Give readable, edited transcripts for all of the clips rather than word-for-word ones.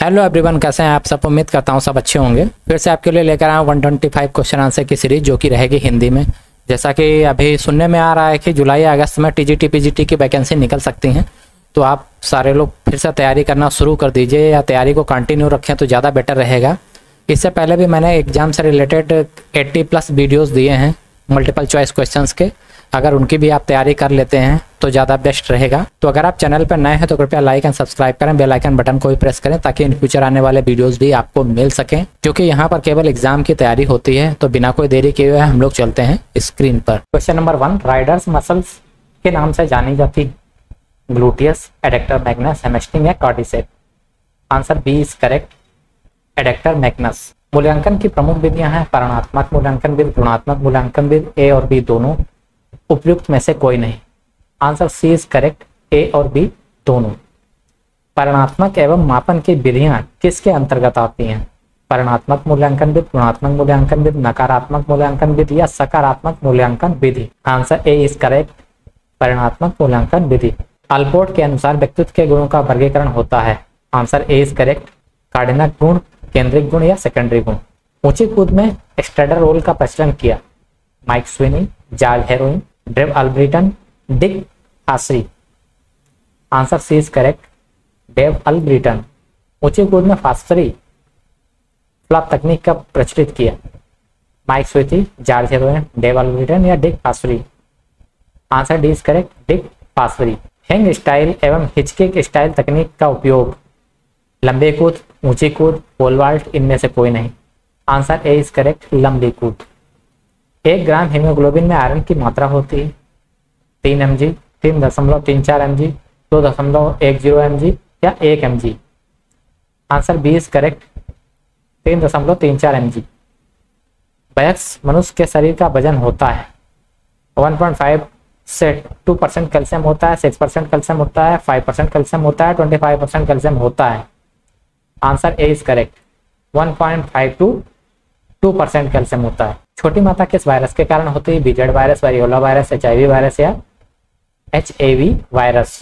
Hello everyone, कैसे हैं आप सब। उम्मीद करता हूं सब अच्छे होंगे। फिर से आपके लिए लेकर आया हूं 125 क्वेश्चन आंसर की सीरीज, जो कि रहेगी हिंदी में। जैसा कि अभी सुनने में आ रहा है कि जुलाई अगस्त में टीजीटी पीजीटी की वैकेंसी निकल सकती हैं, तो आप सारे लोग फिर से तैयारी करना शुरू कर दीजिए या तैयारी को कंटिन्यू रखें तो ज़्यादा बेटर रहेगा। इससे पहले भी मैंने एग्जाम से रिलेटेड 80+ वीडियोज़ दिए हैं मल्टीपल चॉइस क्वेश्चंस के। अगर उनकी भी आप तैयारी कर लेते हैं तो ज़्यादा बेस्ट रहेगा। तो अगर आप चैनल पर नए हैं तो कृपया लाइक एंड सब्सक्राइब करें, बेल आइकन बटन को भी प्रेस करें ताकि इन फ्यूचर आने वाले वीडियोस भी आपको मिल सकें, क्योंकि यहाँ पर केवल एग्जाम की तैयारी होती है। तो बिना कोई देरी किए हुए हम लोग चलते हैं स्क्रीन पर। क्वेश्चन नंबर 1, राइडर्स मसल्स के नाम से जानी जाती ग्लूटियस, एडेक्टर मैग्नस, हैमस्ट्रिंग या कॉर्डिसेप। Answer B is correct, adductor magnus. मूल्यांकन की प्रमुख विधियां हैं परिमाणात्मक मूल्यांकन विधि, गुणात्मक मूल्यांकन विधि। ए और बी दोनों, उपयुक्त में से कोई नहीं। Answer C is correct, A और बी दोनों। परिमाणात्मक एवं मापन की विधियां किसके अंतर्गत आती हैं? परिमाणात्मक मूल्यांकन विधि, गुणात्मक मूल्यांकन विधि, नकारात्मक मूल्यांकन विधि या सकारात्मक मूल्यांकन विधि। आंसर ए इज करेक्ट, परिमाणात्मक मूल्यांकन विधि। अल्पोर्ट के अनुसार व्यक्तित्व के गुणों का वर्गीकरण होता है। Answer A is correct, cardinal गुण, केंद्रिक गुण या सेकेंडरी गुण। ऊंची कूद में स्ट्रेडर रोल का प्रचलन किया। Mike Sweeney, George Horine, Dave Albritton, Dick Fosbury. Answer C is correct, Dave Albritton. ऊंची कूद में फासरी फ्लॉप तकनीक का प्रचलित किया। Mike Sweeney, George Horine, Dave Albritton या Dick Fosbury. Answer D is correct, Dick Fosbury. Hang style एवं hitch kick style तकनीक का उपयोग। लंबे कूद, ऊंची कूद, पोल वॉल्ट, इनमें से कोई नहीं। आंसर ए इज करेक्ट, लंबी कूद। 1 ग्राम हीमोग्लोबिन में आयरन की मात्रा होती है 3 mg, 3.34 mg, 2.10 mg या 1 mg। Answer B is correct, 3.34 mg। वयस्क मनुष्य के शरीर का वजन होता है 1.5 से 2% कैल्शियम होता है, 6% कैल्शियम होता है, 5% कैल्शियम होता है, 25% कैल्शियम होता है। Answer A is correct, 1.5 to 2% calcium होता है। छोटी मात्रा किस वायरस के कारण होती है? बीजेड virus, variola virus, HIV virus या HAV virus.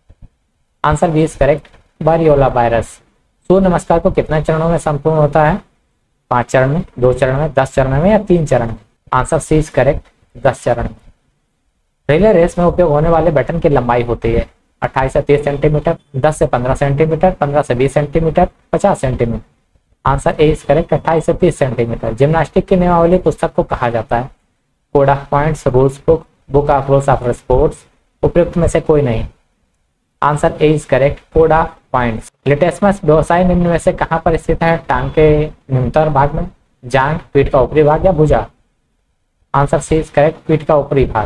Answer B is correct, variola virus. Surya Namaskar को कितने चरणों में संपूर्ण होता है? 5 चरण में, 2 चरण में, 10 चरण में या 3 चरण में। आंसर सी इज करेक्ट, 10 चरण में। रिले रेस में उपयोग होने वाले बैटन की लंबाई होती है 28 से 30 सेंटीमीटर, 10 से 15 सेंटीमीटर, 15 से 20 centimetre, 50 centimetre. Answer A is correct, 28 से 30 सेंटीमीटर। जिम्नास्टिक की नियमावली पुस्तक को कहा जाता है? Code of points, rules book, book of rules of sports. उपयुक्त में से कोई नहीं। Answer A is correct, code of points. लिटेस्मस व्यवसाय निम्न में से कहां पर स्थित है? टांग के निम्नतर भाग में, जांघ, पीठ का ऊपरी भाग या भुजा। आंसर सी इज करेक्ट, पीठ का ऊपरी भाग।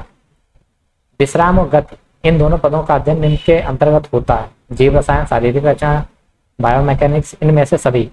विश्राम और गति, इन दोनों पदों का अध्ययन निम्न के अंतर्गत होता है? जीव रसायन, शारीरिक रचना, बायोमैकेनिक्स, इनमें से सभी।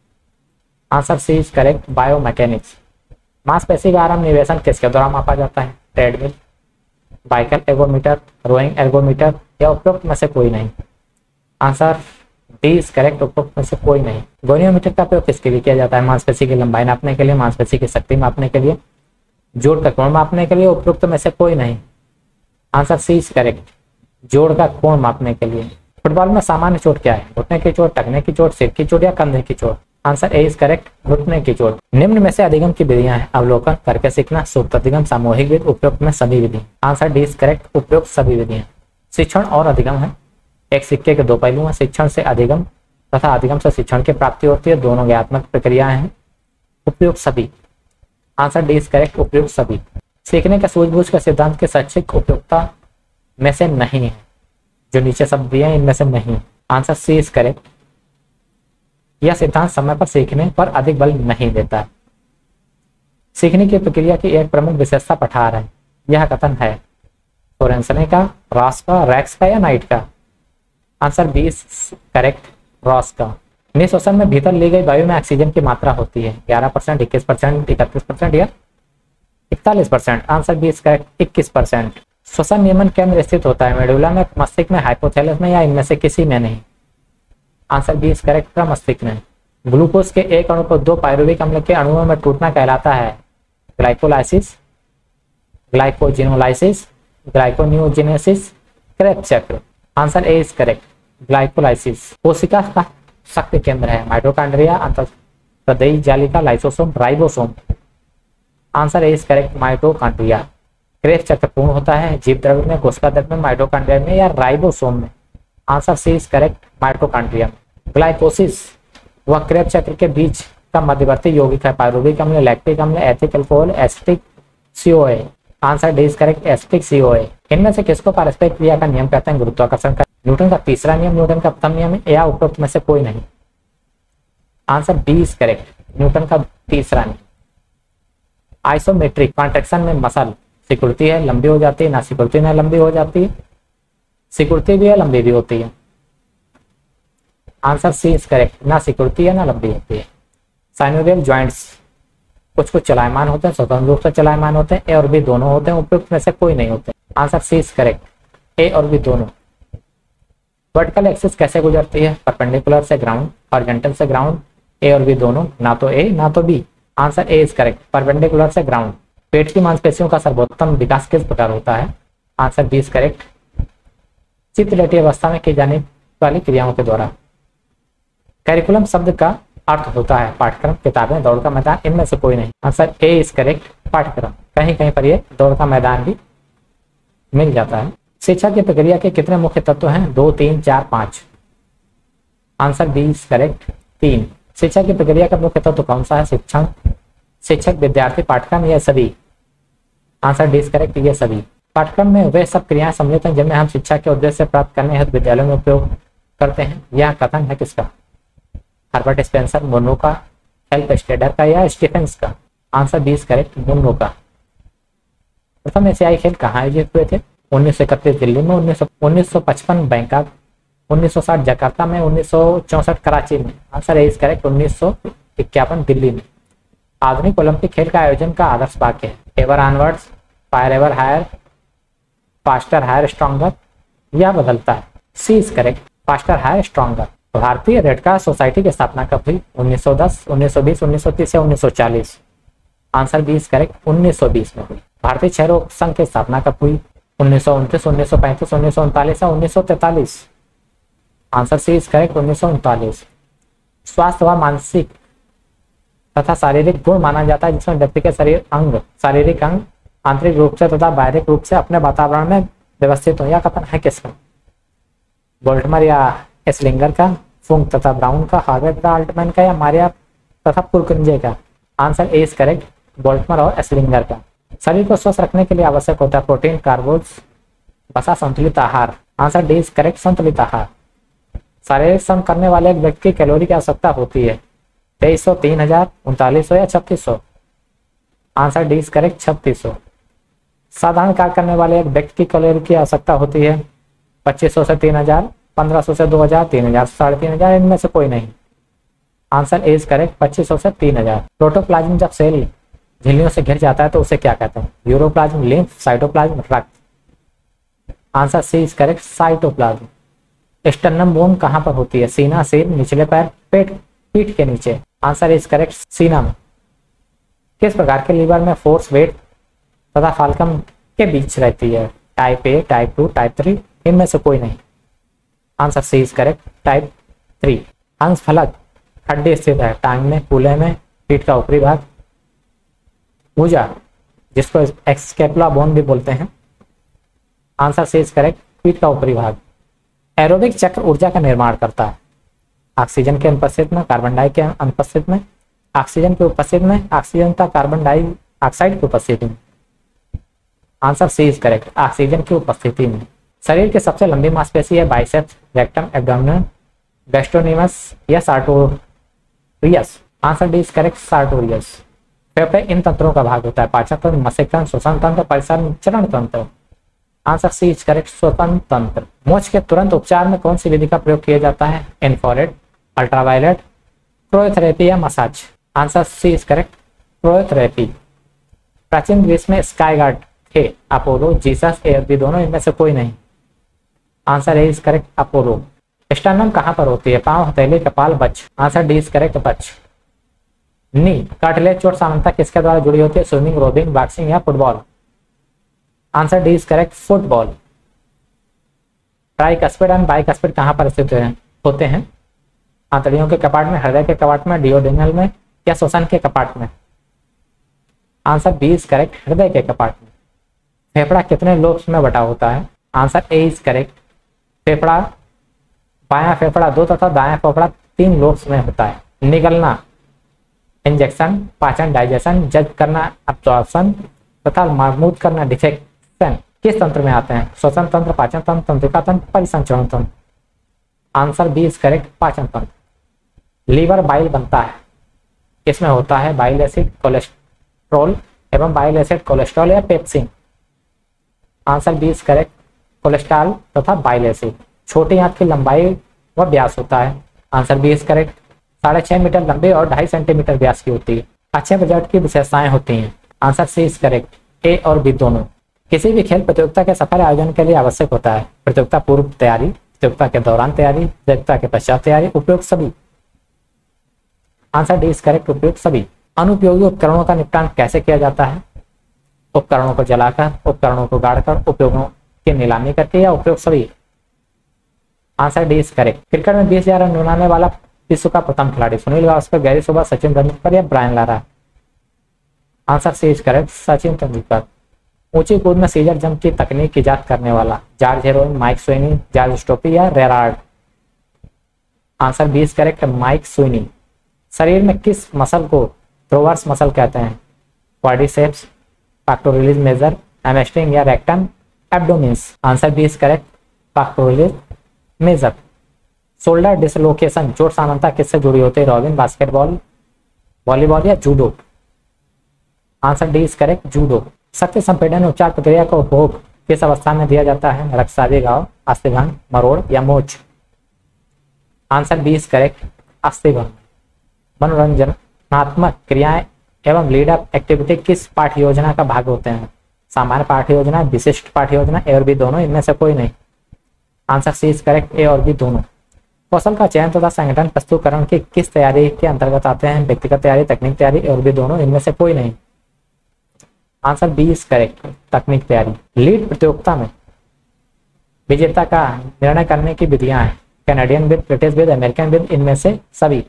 Answer C is correct, biomechanics. मांसपेशी का आराम निवेशन किसके द्वारा मापा जाता है? Treadmill, bicycle ergometer, rowing ergometer या उपयुक्त में से कोई नहीं। आंसर डी इज करेक्ट, उपयुक्त में से कोई नहीं। गोनियोमीटर का प्रयोग किसके लिए किया जाता है? मांसपेशी की लंबाई नापने के लिए, मांसपेशी की शक्ति मापने के लिए, जोड़ का कोण मापने के लिए। उपयुक्त में से कोई नहीं। आंसर सी इज करेक्ट, जोड़ का कोण मापने के लिए। फुटबॉल में सामान्य चोट क्या है? घुटने की चोट, टखने की चोट, सिर की चोट या कंधे की चोट। आंसर ए इज करेक्ट, घुटने की चोट। निम्न में से अधिगम की विधियां हैं? अवलोकन, करके सीखना, सुप्त अधिगम, सामूहिक विधि। उपयुक्त में सभी विधि। आंसर डी इज करेक्ट, उपयुक्त सभी विधियां। शिक्षण और अधिगम है, एक सिक्के के 2 पहलू हैं। शिक्षण से अधिगम तथा अधिगम से शिक्षण की प्राप्ति होती है, दोनों ज्ञानात्मक प्रक्रियाएं हैं। उपयुक्त सभी। आंसर डी इज करेक्ट, उपयुक्त सभी। सीखने के सूझबूझ के सिद्धांत के शैक्षिक उपयुक्तता में से नहीं है। जो नीचे शब्द दिए हैं इनमें से नहीं। आंसर सी इज करेक्ट, यह सिद्धांत समय पर सीखने पर अधिक बल नहीं देता। सीखने की प्रक्रिया की एक प्रमुख विशेषता पठार है। यह कथन है सोरेनसन का, रॉस का, रैक्स का या नाइट का। Answer B is correct, Ross का। निःश्वसन में भीतर ली गई वायु में ऑक्सीजन की मात्रा होती है 11%, 21%, 31% या 41%। Answer B is correct, 21%। श्वसन नियमन केंद्र स्थित होता है? मेडुला में, मस्तिष्क में, हाइपोथैलेमस में या इनमें से किसी में नहीं। आंसर बी इज करेक्ट, मस्तिष्क में। ग्लूकोज के एक अणु को 2 पायरुविक अम्ल के अणुओं में टूटना कहलाता है? ग्लाइकोलाइसिस, ग्लाइकोजिनोलाइसिस, ग्लाइकोनियोजेनेसिस, क्रेब्स चक्र। Answer A is correct, glycolysis. कोशिका का शक्ति केंद्र है? माइटोकॉन्ड्रिया, अंतःहृदयी जालिका, lysosome, ribosome. Answer A is correct, mitochondria. Krebs चक्र पूर्ण होता है जीव द्रव्य में, कोशिका द्रव्य में, माइटोकॉन्ड्रिया में या राइबोसोम में? Answer C is correct, mitochondria. Glycolysis वह क्रेब चक्र के बीच का मध्यवर्ती यौगिक है। पायरुविक अम्ल, लैक्टिक अम्ल, ethyl alcohol, acetic CoA. Answer D is correct, acetic CoA. इनमें से किसको पारस्परिक क्रिया का नियम कहते हैं? गुरुत्वाकर्षण का। न्यूटन का तीसरा नियम, न्यूटन का प्रथम नियम या उपरोक्त में से कोई नहीं? Answer B is correct, Newton का तीसरा नियम। आइसोमेट्रिक कॉन्ट्रैक्शन में मसल सिकुड़ती है, लंबी हो जाती है, ना सिकुड़ती ना लंबी हो जाती है? सिकुड़ती भी है, लंबी भी होती है। आंसर सी इज करेक्ट, ना सिकुड़ती है ना लंबी होती है। साइनोवियल जॉइंट्स कुछ कुछ चलायमान होते हैं, स्वतंत्र रूप से चलायमान होते हैं, ए और बी दोनों होते हैं, उपयुक्त में से कोई नहीं होते? Answer C is correct, A और बी दोनों। वर्टिकल एक्सिस कैसे गुजरती है? परपेंडिकुलर से ग्राउंड, हॉरिजॉन्टल से ग्राउंड, ए और बी दोनों, ना तो ए ना तो B? Answer A is correct, perpendicular से ग्राउंड। पेट की मांसपेशियों का सर्वोत्तम विकास किस प्रकार होता है? आंसर बी इज करेक्ट, चित्त लेटी अवस्था में की जाने वाली क्रियाओं के द्वारा। करिकुलम शब्द का अर्थ होता है पाठ्यक्रम, किताबें, दौड़ का मैदान, इनमें से कोई नहीं? आंसर ए इज करेक्ट, पाठ्यक्रम। कहीं कहीं पर ये दौड़ का मैदान भी मिल जाता है। शिक्षा की प्रक्रिया के कितने मुख्य तत्व हैं? 2, 3, 4, 5? Answer B is correct, 3। शिक्षा की प्रक्रिया का मुख्य तत्व कौन सा है? शिक्षण, शिक्षक, विद्यार्थी, पाठ्यक्रम या सभी? आंसर डी इज करेक्ट, ये सभी। पाठ्यक्रम में वे सब क्रियाएं सम्मिलित हैं जिनमें हम शिक्षा के उद्देश्य प्राप्त करने हेतु विद्यालयों में उपयोग करते हैं। यह कथन है किसका? हर्बर्ट स्पेंसर, मुनरो का, हेल्प स्टेडर का या स्टीफेंस का? Answer B is correct, Monroe का। प्रथम एशियाई खेल कहाँ आयोजित हुए थे? 1931 दिल्ली में, 1955 बैंकॉक, 1960 जकार्ता में, 1964 कराची में? Answer A is correct, 1951 Delhi में। आधुनिक ओलंपिक खेल का आयोजन का आदर्श वाक्य है? Ever onwards, fire ever higher, faster higher stronger या बदलता है? C is correct, faster higher stronger. भारतीय रेड क्रॉस सोसाइटी की स्थापना कब हुई? 1910, 1920, 1930 या 1940? आंसर बी इज करेक्ट, 1920 में हुई। भारतीय क्षय रोग संघ की स्थापना कब हुई? 1929, 1935, 1939 या 1943? Answer C is correct, 1939। स्वास्थ्य व मानसिक तथा शारीरिक गुण माना जाता है जिसमें व्यक्ति के शारीरिक अंग आंतरिक रूप से तथा बाहरिक रूप से अपने वातावरण में व्यवस्थित हो। यह कथन है किसका? बोल्टमर या एस्लिंगर का, फुंक तथा ब्राउन का, हार्वेट तथा अल्टमैन का या मारिया तथा पुरकुंजे का? आंसर ए इज करेक्ट, बोल्टमर और एस्लिंगर का। शरीर को स्वस्थ रखने के लिए आवश्यक होता है प्रोटीन, कार्बोज, वसा, संतुलित आहार? आंसर डी इज करेक्ट, संतुलित आहार। शारीरिक श्रम करने वाले एक व्यक्ति की कैलोरी की आवश्यकता होती है? 2300, 3000, 3900 या 3600? Answer D is correct, 3600। साधारण कार्य करने वाले एक व्यक्ति की कैलोरी की आवश्यकता होती है 2500 से 3000, 1500 से 2000, 3000 से 3500, इनमें से कोई नहीं? आंसर ए इज करेक्ट, 2500 से 3000। प्रोटोप्लाज्म जब सेल झिल्लियों से घिर जाता है तो उसे क्या कहते हैं? यूरोप्लाज्म, लिम्फ, साइटोप्लाज्म, रक्त? Answer C is correct, cytoplasm. Sternum bone कहां पर होती है? सीना, सिर, निचले पैर, पेट, पीठ के नीचे? आंसर इज करेक्ट, सीना में। किस प्रकार के लीवर में फोर्स, वेट तथा फाल्कम के बीच रहती है? Type A, type 2, type 3? इनमें से कोई नहीं? Answer C is correct, type 3। हंस फलक हड्डी स्थित है? टांग में, कूल्हे में, पीठ का ऊपरी भाग? भुजा, जिसको एक्सकेपुला बोन भी बोलते हैं? आंसर सी इज करेक्ट, पीठ का ऊपरी भाग। एरोबिक चक्र ऊर्जा का निर्माण करता है? ऑक्सीजन के अनुपस्थित में, कार्बन डाइऑक्साइड के अनुपस्थित में, ऑक्सीजन के उपस्थित में, ऑक्सीजन तथा कार्बन डाइऑक्साइड की उपस्थिति में? Answer C is correct, oxygen की उपस्थिति में। शरीर की सबसे लंबी मांसपेशी है? बाइसेप्स, रेक्टम, एब्डोमिनल, गैस्ट्रोनीमस या sartorius? Answer D is correct, sartorius. फेफड़े इन तंत्रों का भाग होता है? पाचन तंत्र, मस्तिष्क तंत्र, श्वसन तंत्र, परिसंचरण तंत्र? आंसर सी इज करेक्ट, श्वसन तंत्र। मोच के तुरंत उपचार में कौन सी विधि का प्रयोग किया जाता है? इंफ्रारेड, अल्ट्रावायलेट, क्रायोथेरेपी या massage? Answer C is correct, cryotherapy. प्राचीन ग्रीस में स्काई गार्ड थे? अपोलो, जीसस, ए और बी दोनों? इनमें से कोई नहीं? Answer A is correct, Apollo. Sternum कहां पर होती है? पांव, हथेली, कपाल, बच? आंसर डी इज करेक्ट, बच। नी कार्टिलेज चोट सामान्यतः किसके द्वारा जुड़ी होती है? स्विमिंग, रोबिंग, बॉक्सिंग या football? Answer D is correct, football. Tricuspid and bicuspid कहां पर स्थित होते हैं? आंतड़ियों के कपाट में, हृदय के कपाट में, डिओडेनल में या श्वसन के कपाट में? आंसर बी इज करेक्ट, हृदय के कपाट में। फेफड़ा कितने लोब्स में बटा होता है? आंसर ए इज करेक्ट, फेफड़ा बायां फेफड़ा 2 तथा दायां फेफड़ा 3 लोब्स में होता है। निगलना, इंजेक्शन, पाचन डाइजेशन, जज करना अब्जॉर्प्शन तथा मर्मूद करना डिफेक्शन किस तंत्र में आते हैं? श्वसन तंत्र, पाचन तंत्र, तंत्रिका तंत्र, परिसंचरण तंत्र। आंसर बी इज करेक्ट, पाचन तंत्र। लीवर बाइल बनता है, इसमें होता है बाइल एसिड, कोलेस्ट्रॉल एवं बाइल एसिड, कोलेस्ट्रॉल या pepsin. Answer B is correct, cholesterol तथा बाइल एसिड। छोटी आंत की लंबाई व व्यास होता है। Answer B is correct, 6.5 metre लंबी और 2.5 सेंटीमीटर व्यास की होती है। अच्छे बजट की विशेषताएं होती हैं। Answer C is correct, A और बी दोनों। किसी भी खेल प्रतियोगिता के सफल आयोजन के लिए आवश्यक होता है प्रतियोगिता पूर्व तैयारी, प्रतियोगिता के दौरान तैयारी, प्रतियोगिता के पश्चात तैयारी, उपयुक्त सभी। आंसर डी इज करेक्ट, उपयुक्त सभी। अनुपयोगी उपकरणों का निपटान कैसे किया जाता है? उपकरणों को जलाकर, उपकरणों को गाड़कर, उपयोगों की नीलामी करके या उपयुक्त सभी। Answer D is correct. Cricket में 20,000 रन बनाने वाला विश्व का प्रथम खिलाड़ी? सुनील गावस्कर, गैरी सोबर्स, सचिन तेंदुलकर या Brian Lara? Answer C is correct, Sachin Tendulkar. ऊंची कूद में सीजर जंप की तकनीक इजाद करने वाला? George Horine, Mike Sweeney, George स्टोपी या रेरार्ड? Answer B is correct, Mike Sweeney. शरीर में किस मसल को थ्रोवर्स मसल कहते हैं? क्वाड्रिसेप्स, पैक्टोरलिस मेजर, हैमस्ट्रिंग या rectum, abdominis? Answer B is correct, pectoralis major. Shoulder dislocation, चोट सामान्यतः किससे जुड़ी होती है? रॉबिन, बास्केटबॉल, वॉलीबॉल या judo? Answer D is correct, judo. शक्ति संपीड़न उपचार प्रक्रिया का उपभोग किस अवस्था में दिया जाता है? रक्तस्रावी घाव, अस्थिभंग, मरोड़ या मोच? आंसर बी इज करेक्ट, अस्थिभंग। मनोरंजनात्मक क्रियाएं एवं लीडअप एक्टिविटी किस पाठ्य योजना का भाग होते हैं? सामान्य पाठ्य योजना, विशिष्ट पाठ्य योजना, ए और बी दोनों, इनमें से कोई नहीं। Answer C is correct, A और बी दोनों। कौशल का चयन तथा संगठन प्रस्तुतिकरण की किस तैयारी के अंतर्गत आते हैं? व्यक्तिगत तैयारी, तकनीक तैयारी, ए और बी दोनों, इनमें से कोई नहीं। आंसर बी इज करेक्ट, तकनीक तैयारी। लीड प्रतियोगिता में विजेता का निर्णय करने की विधियां हैं? Canadian with, British with, American with, इनमें से सभी।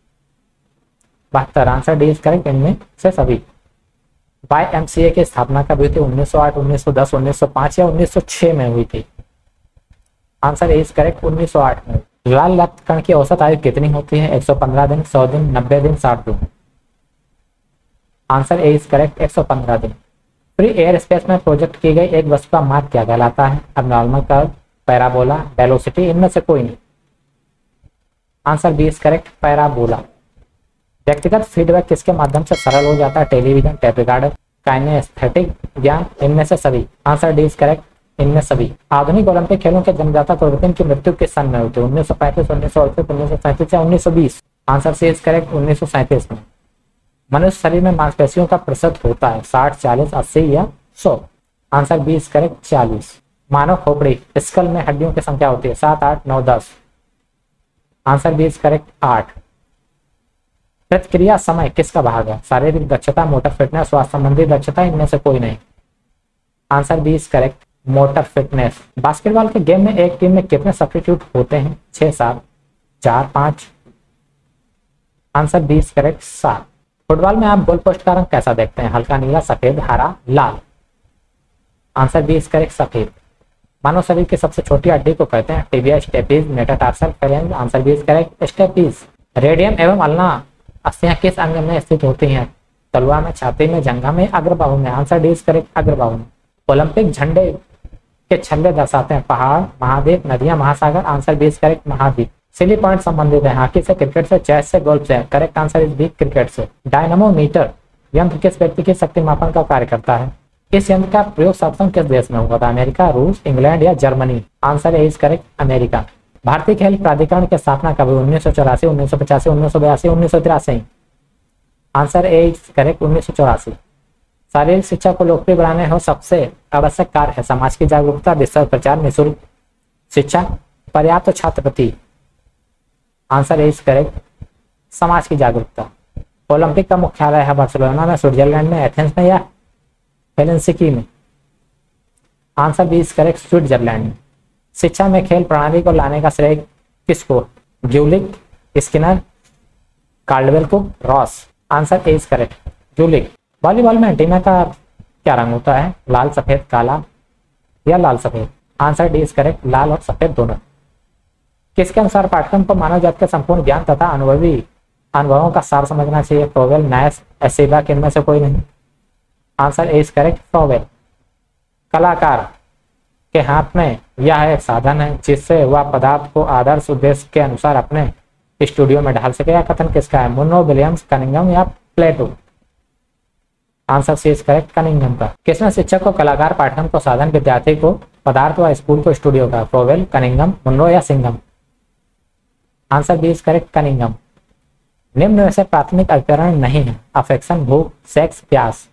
72। आंसर डी इज करेक्ट, इनमें से सभी। YMCA की स्थापना कब हुई थी? 1908, 1910, 1905 या 1906 में हुई थी? आंसर ए इज करेक्ट, 1908 में। लाल रक्त कण की औसत आयु कितनी होती है? 115 दिन, 100 दिन, 90 दिन, 60 दिन? आंसर ए इज करेक्ट, 115 दिन। फ्री एयर स्पेस में प्रोजेक्ट की गई एक वस्तु का माप क्या कहलाता है? अबनॉर्मल कर्व, पैराबोला, वेलोसिटी, इनमें से कोई नहीं। Answer B is correct, parabola. व्यक्तिगत फीडबैक किसके माध्यम से सरल हो जाता है? टेलीविजन, टेप रिकॉर्डर, काइनेस्थेटिक ज्ञान, इनमें से सभी। आंसर डी इज करेक्ट, इनमें सभी। आधुनिक ओलंपिक खेलों के जन्मदाता कुरबुद्दीन की मृत्यु किस सन में हुई थी? 1935, 1938, 1937 या 1920? आंसर सी इज करेक्ट, 1937 में। मनुष्य शरीर में मांसपेशियों का प्रतिशत होता है 60, 40, 80 या 100? Answer B is correct, 40। मानव खोपड़ी स्कल में हड्डियों की संख्या होती है 7, 8, 9, 10? Answer B is correct, 8। प्रतिक्रिया समय किसका भाग है? शारीरिक दक्षता, मोटर फिटनेस, स्वास्थ्य संबंधी दक्षता, इनमें से कोई नहीं। Answer B is correct, motor fitness. Basketball के गेम में एक टीम में कितने सब्स्टिट्यूट होते हैं? 6, 7, 4, 5? Answer B is correct, 7। Football में आप गोल पोस्ट का रंग कैसा देखते हैं? हल्का नीला, सफेद, हरा, लाल? आंसर बी इज करेक्ट, सफेद। मानव शरीर की सबसे छोटी हड्डी को कहते हैं? Tibia, stapes, metatarsal, phalanges? Answer B is correct, stapes. Radium एवं अल्ना अस्थियां किस अंग में स्थित होती हैं? तलवा में, छाती में, जंघा में, अग्रबाहु में? आंसर डी इज करेक्ट, अग्रबाहु में। ओलंपिक झंडे के छल्ले दर्शाते हैं? पहाड़, महाद्वीप, नदियां, महासागर? आंसर बी इज करेक्ट, महाद्वीप। सिली पॉइंट संबंधित है? हॉकी से, क्रिकेट से, चेस से, गोल्फ से? Correct answer is B, cricket से। डायनामोमीटर यंत्र किस व्यक्ति के शक्ति मापन का कार्य करता है? इस यंत्र का प्रयोग सर्वप्रथम किस देश में हुआ था? अमेरिका, रूस, इंग्लैंड या Germany? Answer A is correct, America. भारतीय खेल प्राधिकरण की स्थापना कब हुई? 1984, 1985, 1982, 1983? Answer A is correct, 1984। शारीरिक शिक्षा को लोकप्रिय बनाने हो सबसे आवश्यक कार्य है? समाज की जागरूकता, विस्तृत प्रचार, निःशुल्क शिक्षा, पर्याप्त छात्रवृत्ति? आंसर इज करेक्ट, समाज की जागरूकता। ओलंपिक का मुख्यालय है बार्सिलोना में, स्विट्जरलैंड में, एथेंस में या हेलसिंकी में? Answer B is correct, Switzerland में। शिक्षा में खेल प्रणाली को लाने का श्रेय किसको? Gulick, Skinner, Cardwell Cook, Ross. Answer A is correct, Gulick. Volleyball में एंटीना का क्या रंग होता है? लाल, सफेद, काला या लाल सफेद? आंसर डी इज करेक्ट, लाल और सफेद दोनों। किसके अनुसार पाठ्यक्रम को मानव जाति का संपूर्ण ज्ञान तथा अनुभवों का सार समझना चाहिए? फ्रोवेल, नायस, एसेबा, इनमें से कोई नहीं? Answer A is correct, Froebel. कलाकार के हाथ में यह एक साधन है जिससे वह पदार्थ को आदर्श उद्देश्य के अनुसार अपने स्टूडियो में ढाल सके। यह कथन किसका है? मुन्नो, विलियम्स, कनिंघम या Plato? Answer C is correct, Cunningham का। किसने शिक्षक को कलाकार पाठ्यक्रम को साधन, विद्यार्थी को पदार्थ व स्कूल को स्टूडियो का? फ्रोवेल, कनिंघम, मुन्नो या सिंघम? Answer B is correct, Cunningham. निम्न में से प्राथमिक अभिकरण नहीं है? अफेक्शन, भूख, सेक्स, प्यास?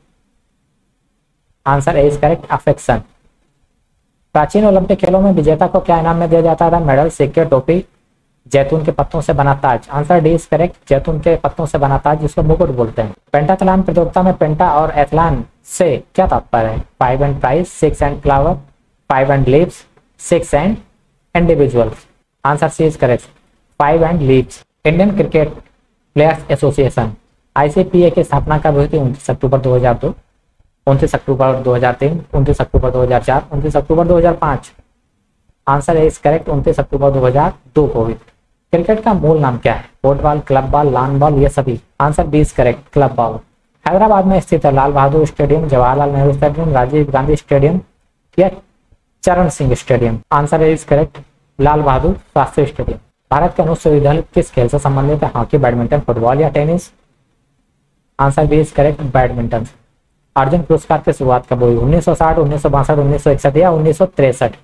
Answer A is correct, affection. प्राचीन ओलंपिक खेलों में विजेता को क्या इनाम में दिया जाता था? मेडल, सिक्के, टोपी, जैतून के पत्तों से बना ताज? आंसर डी इज करेक्ट, जैतून के पत्तों से बना ताज, जिसको मुकुट बोलते हैं। पेंटाथलॉन प्रतियोगिता में पेंटा और एथलॉन से क्या तात्पर्य है? 5 and prize, 6 and flower, 5 and leaves, 6 and individuals? Answer C is correct, 5 and leaves. Indian cricket players association ICPA की स्थापना कब हुई थी? 29 October 2002, 29 October 2003, 29 October 2004, 29 October 2005? Answer is correct, 29 October 2002 को हुई। क्रिकेट का मूल नाम क्या है? Football, club ball, lawn ball, ये सभी? Answer B is correct, club ball. Hyderabad में स्थित है Lal Bahadur stadium, Jawaharlal Nehru stadium, Rajiv Gandhi stadium या Charan Singh stadium? Answer is correct, Lal Bahadur Shastri stadium. Bharat के अनुसूचित दल किस खेल से संबंधित है? हॉकी, बैडमिंटन, फुटबॉल या tennis? Answer B is correct, badminton. Arjun पुरस्कार की शुरुआत कब हुई? 1960, 1962, 1961 या 1963?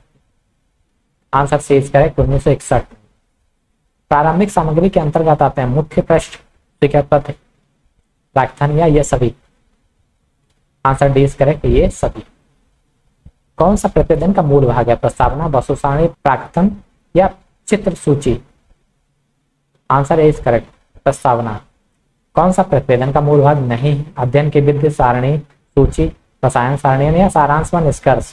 Answer C is correct, 1961। प्रारंभिक सामग्री के अंतर्गत आते हैं मुख्य पृष्ठ, शिखर पत्र, व्याख्यान या ये सभी? आंसर डी इज करेक्ट, ये सभी। कौन सा प्रतिवेदन का मूल भाग है? प्रस्तावना, वस्तु सारणी, प्राक्तन या चित्र सूची? आंसर इज करेक्ट, प्रस्तावना। कौन सा प्रतिवेदन का मूल भाग नहीं है? अध्ययन की विधि, सारणी, सूची, रसायन सारणी या सारांश व निष्कर्ष?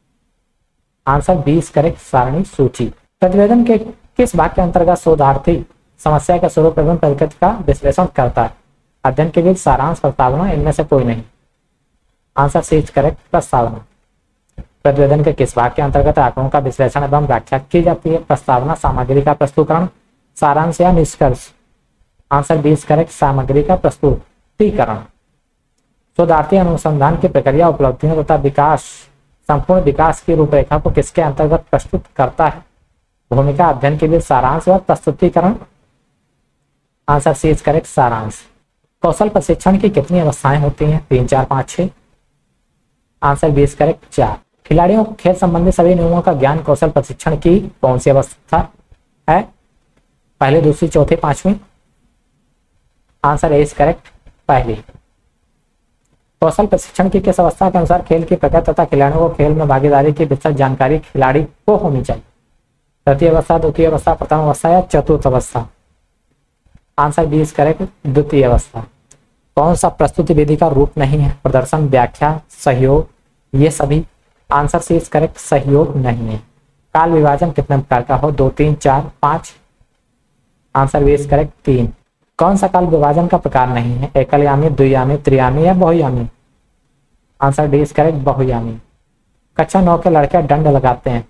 आंसर बी इज करेक्ट, सारणी, सूची। प्रतिवेदन के किस भाग के अंतर्गत शोधार्थी समस्या के स्वरूप एवं प्रकृति का विश्लेषण करता है? अध्ययन की विधि, सारांश, प्रस्तावना, इनमें से कोई नहीं? आंसर सी इज करेक्ट, प्रस्तावना। प्रतिवेदन के किस भाग के अंतर्गत आंकड़ों का विश्लेषण एवं व्याख्या की जाती है? प्रस्तावना, सामग्री का प्रस्तुतीकरण, सारांश या निष्कर्ष? आंसर बी इज करेक्ट, सामग्री का प्रस्तुतीकरण। शोधार्थी अनुसंधान की प्रक्रिया, उपलब्धियों तथा विकास, संपूर्ण विकास की रूपरेखा को किसके अंतर्गत प्रस्तुत करता है? भूमिका, अध्ययन के लिए, सारांश व प्रस्तुतीकरण? आंसर सी इज करेक्ट, सारांश। कौशल प्रशिक्षण की कितनी अवस्थाएं होती हैं? 3, 4, 5, 6? Answer B is correct, 4। खिलाड़ियों को खेल संबंधी सभी नियमों का ज्ञान कौशल प्रशिक्षण की कौन सी अवस्था है? पहली, दूसरी, चौथी, पांचवी? आंसर ए इज करेक्ट, पहली। कौशल प्रशिक्षण की किस अवस्था के अनुसार खेल की प्रकृति तथा खिलाड़ियों को खेल में भागीदारी की विस्तृत जानकारी खिलाड़ी को होनी चाहिए? तृतीय अवस्था, द्वितीय अवस्था, प्रथम अवस्था या चतुर्थ अवस्था? आंसर बी इज करेक्ट, द्वितीय अवस्था। कौन सा प्रस्तुति विधि का रूप नहीं है? प्रदर्शन, व्याख्या, सहयोग, ये सभी? आंसर सी इज करेक्ट, सहयोग नहीं है। काल विभाजन कितने प्रकार का हो? 2, 3, 4, 5? Answer B is correct, 3। कौन सा काल विभाजन का प्रकार नहीं है? एकलयामी, द्वियामी, त्रियामी या बहुयामी? आंसर डी इज करेक्ट, बहुयामी। कक्षा 9 के लड़के दंड लगाते हैं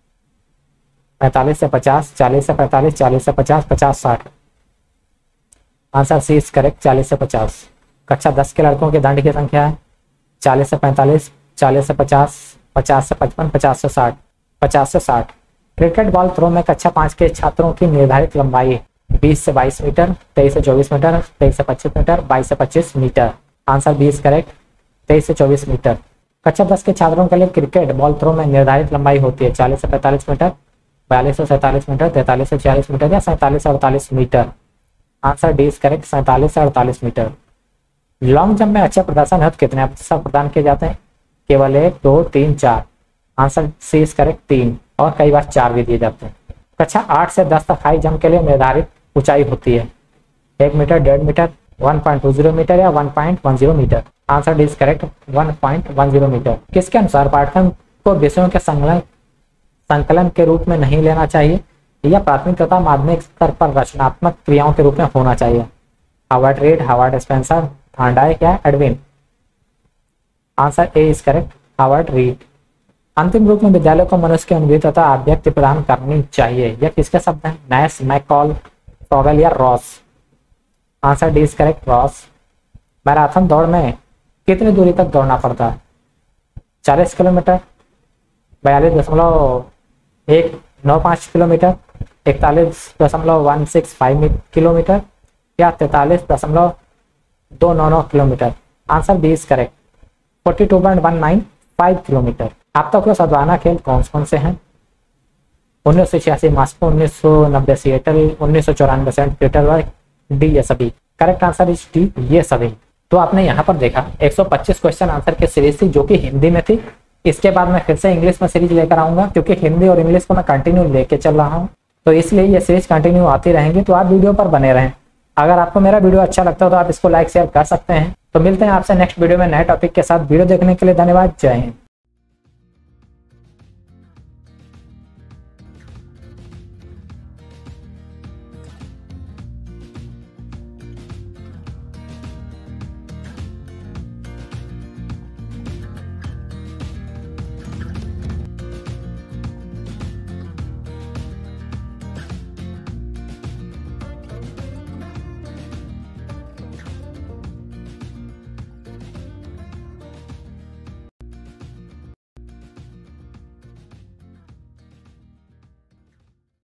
45 से 50, 40 से 45, 40 से 50, 50, 60? आंसर सी इज करेक्ट, 40 से 50। कक्षा 10 के लड़कों के दंड की संख्या है 40 से 45, 40 से 50, 50 से 55, 50 से 60, 50 से 60। क्रिकेट बॉल थ्रो में कक्षा 5 के छात्रों की निर्धारित लंबाई 20 से 22 मीटर, 23 से 24 मीटर, 23 से 25 मीटर, 22 से 25 metre? Answer B is correct, 23 से 24 मीटर। कक्षा 10 के छात्रों के लिए क्रिकेट बॉल थ्रो में निर्धारित लंबाई होती है 40 से 45 मीटर, 42 से 47 मीटर, 43 से 46 मीटर या 47 से 48 metre? Answer D is correct, 47 से 48 मीटर। लॉन्ग जंप में अच्छे प्रदर्शन हेतु कितने अवसर प्रदान किए जाते हैं? केवल 1, 2, 3, 4? आंसर सी इज करेक्ट, 3 और कई बार 4 भी दिए जाते हैं। कक्षा 8 से 10 तक हाई जंप के लिए निर्धारित ऊंचाई होती है 1 मीटर, 1.5 मीटर, 1.20 मीटर या 1.10 metre? Answer D is correct, 1.10 metre. किसके अनुसार पाठ्यक्रम को विषयों के संकलन के रूप में नहीं लेना चाहिए? यह प्राथमिक तथा माध्यमिक स्तर पर रचनात्मक क्रियाओं के रूप में होना चाहिए। Howard Read, Howard Spencer, Thorndike या Edwin. Answer A is correct, Howard Read. अंतिम रूप में विद्यालय को मनुष्य की अनुभूति तथा अभिव्यक्ति प्रदान करनी चाहिए। यह किसके शब्द हैं? नैश, मैकॉल, फ्रॉगल या Ross. Answer D is correct, Ross. Marathon दौड़ में कितनी दूरी तक दौड़ना पड़ता है? 40 किलोमीटर, 42.195 किलोमीटर, 41.165 किलोमीटर या 43.299 kilometre. Answer B is correct, 42.195 kilometre. आपका को सद्भावना खेल कौन कौन से हैं? 1986 Moscow, 1990 Seattle, 1994 Saint Petersburg. D ये सभी। करेक्ट आंसर इज डी ये सभी। तो आपने यहाँ पर देखा 125 क्वेश्चन आंसर की सीरीज थी जो कि हिंदी में थी। इसके बाद मैं फिर से इंग्लिश में सीरीज लेकर आऊंगा क्योंकि हिंदी और इंग्लिश को मैं कंटिन्यू लेके चल रहा हूँ, तो इसलिए ये सीरीज कंटिन्यू आती रहेंगी। तो आप वीडियो पर बने रहें। अगर आपको मेरा वीडियो अच्छा लगता हो तो आप इसको लाइक शेयर कर सकते हैं। तो मिलते हैं आपसे नेक्स्ट वीडियो में नए टॉपिक के साथ। वीडियो देखने के लिए धन्यवाद। जय हिंद।